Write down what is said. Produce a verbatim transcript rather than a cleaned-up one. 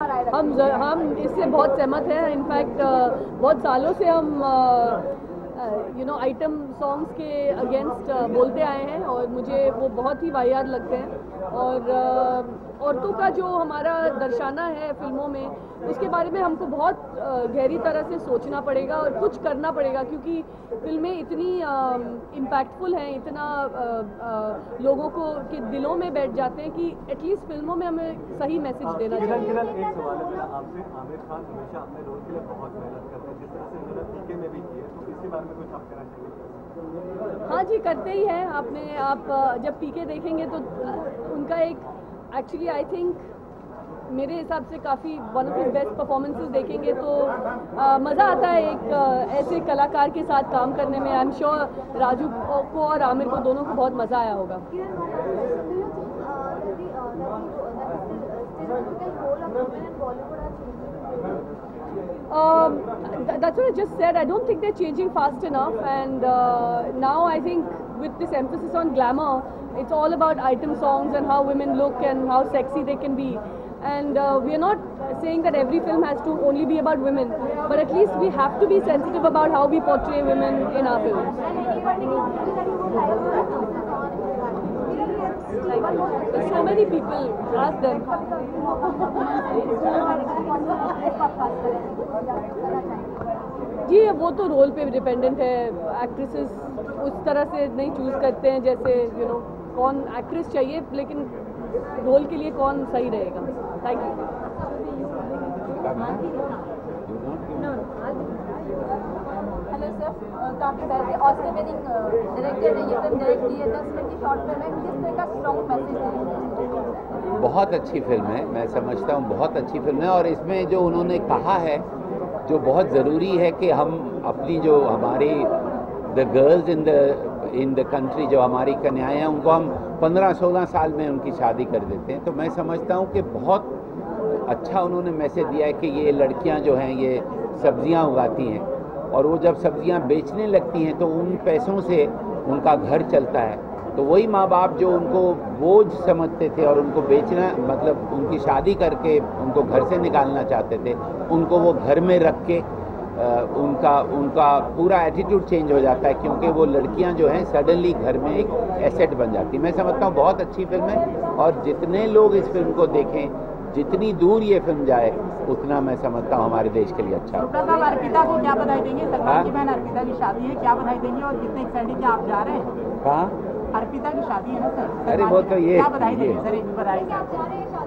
हम हम इससे बहुत सहमत हैं। इनफैक्ट बहुत सालों से हम यू नो आइटम सॉन्ग्स के अगेंस्ट बोलते आए हैं और मुझे वो बहुत ही वाहियात लगते हैं। और औरतों का जो हमारा दर्शाना है फिल्मों में, उसके बारे में हमको बहुत गहरी तरह से सोचना पड़ेगा और कुछ करना पड़ेगा, क्योंकि फिल्में इतनी इम्पैक्टफुल हैं, इतना आ, आ, लोगों को के दिलों में बैठ जाते हैं कि एटलीस्ट फिल्मों में हमें सही मैसेज देना चाहिए। एक सवाल है मेरा आपसे, आमिर खान हमेशा अपने रोल के लिए बहुत मेहनत करते हैं, जिस तरह से उन्होंने पीके में भी किए, तो इसके बारे में कुछ आप कहना चाहिए? हाँ जी, करते ही हैं। आपने आप जब पीके देखेंगे तो उनका एक एक्चुअली आई थिंक मेरे हिसाब से काफ़ी one of his best performances देखेंगे तो मज़ा आता है एक आ, ऐसे कलाकार के साथ काम करने में। आई एम श्योर राजू को और आमिर को दोनों को बहुत मज़ा आया होगा। Um, that's what I just said. I don't think they're changing fast enough, and uh, now I think with this emphasis on glamour, it's all about item songs and how women look and how sexy they can be. And uh, we are not saying that every film has to only be about women, but at least we have to be sensitive about how we portray women in our films. There's so many people, ask them. जी वो तो role पे dependent है। Actresses उस तरह से नहीं choose करते हैं जैसे यू नो कौन एक्ट्रेस चाहिए, लेकिन रोल के लिए कौन सही रहेगा। Thank you. हेलो सर, काफ़ी पहले ऑस्कर विनिंग डायरेक्टर ने ये फिल्म डायरेक्ट की है, दस मिनट की शॉर्ट फिल्म है, किस तरह का स्ट्रॉन्ग मैसेज है? बहुत अच्छी फिल्म है, मैं समझता हूँ बहुत अच्छी फिल्म है। और इसमें जो उन्होंने कहा है जो बहुत ज़रूरी है कि हम अपनी जो हमारी the girls in the in the country, जो हमारी कन्याएं हैं, उनको हम पंद्रह सोलह साल में उनकी शादी कर देते हैं। तो मैं समझता हूँ कि बहुत अच्छा उन्होंने मैसेज दिया है कि ये लड़कियाँ जो हैं ये सब्जियाँ उगाती हैं और वो जब सब्जियाँ बेचने लगती हैं तो उन पैसों से उनका घर चलता है। तो वही माँ बाप जो उनको बोझ समझते थे और उनको बेचना मतलब उनकी शादी करके उनको घर से निकालना चाहते थे, उनको वो घर में रख के आ, उनका उनका पूरा एटीट्यूड चेंज हो जाता है, क्योंकि वो लड़कियां जो हैं सडनली घर में एक एसेट बन जाती। मैं समझता हूँ बहुत अच्छी फिल्म है और जितने लोग इस फिल्म को देखें, जितनी दूर ये फिल्म जाए, उतना मैं समझता हूँ हमारे देश के लिए अच्छा है। अर्पिता को क्या बधाई देंगे? सलमान की बहन अर्पिता की शादी है, क्या बधाई देंगे और कितने एक्साइटेड क्या आप जा रहे हैं? कहाँ? अर्पिता की शादी है ना सर, अरे वो तो ये क्या बधाई देंगे सर? एक बधाई